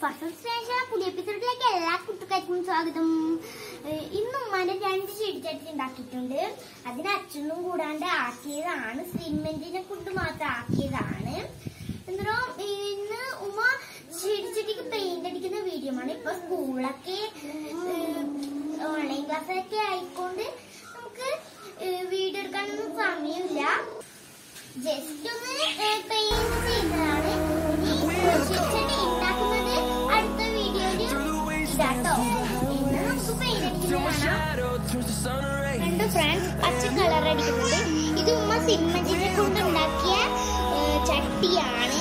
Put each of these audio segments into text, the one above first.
പുതിയ എപ്പിസോഡിലേക്ക് എല്ലാ കുട്ടികൾക്കും സ്വാഗതം. ഇന്ന് ഉമ്മാന്റെ 2 ചെടിച്ചട്ടി ഉണ്ടാക്കിയിട്ടുണ്ട്. അതിന് അച്ഛനും കൂടാണ്ട് ആക്കിയതാണ്, സിമെന്റിനെ കൊണ്ട് മാത്രം ആക്കിയതാണ്. എന്നിട്ടും ഇന്ന് ഉമ്മ ചെടിച്ചട്ടിക്ക് പെയിന്റ് അടിക്കുന്ന വീഡിയോ ആണ്. ഇപ്പൊ സ്കൂളൊക്കെ ഓൺലൈൻ ക്ലാസ്സൊക്കെ ആയിക്കൊണ്ട് നമുക്ക് വീഡിയോ എടുക്കാനൊന്നും സമയമില്ല. ജസ്റ്റ് ഒന്ന് പെയിന്റ് ചെയ്യുന്നതാണ്. ചെടിച്ചട്ടി ഉണ്ടാക്കുന്നത് അടുത്ത വീഡിയോയില് ഇതാട്ടോ. ഇന്ന് നമുക്ക് പെയിന്റ് അടിക്കുന്നത് കാണാം. 2 ഫ്രണ്ട്സ് പച്ച കളർ അടിക്കുന്നുണ്ട്. ഇത് ഉമ്മ സിമെന്റിനെ കൊണ്ട് ഉണ്ടാക്കിയ ചട്ടിയാണ്.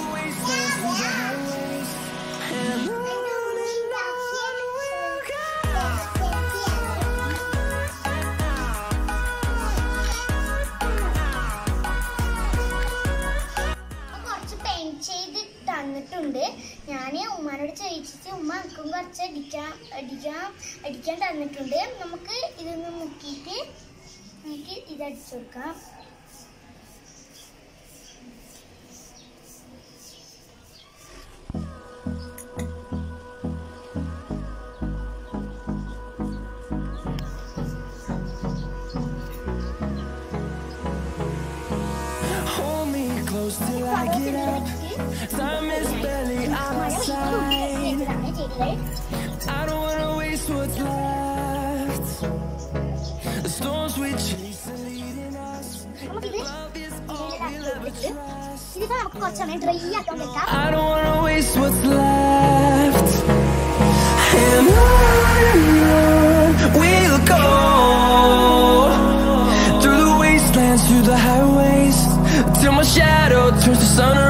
തന്നിട്ടുണ്ട്. ഞാൻ ഉമ്മാനോട് ചോദിച്ചിട്ട് ഉമ്മ എനിക്കും കുറച്ച് അടിക്കാൻ തന്നിട്ടുണ്ട്. നമുക്ക് ഇതൊന്ന് മുക്കിയിട്ട് നമുക്ക് ഇതടിച്ചു കൊടുക്കാം. Till I get up, time is barely on my side. I don't wanna waste what's left. The storms we chase are leading us. Love is all we'll ever trust. I don't wanna waste what's left. And on we'll go, through the wastelands, through the highways, till my shadow turns to sun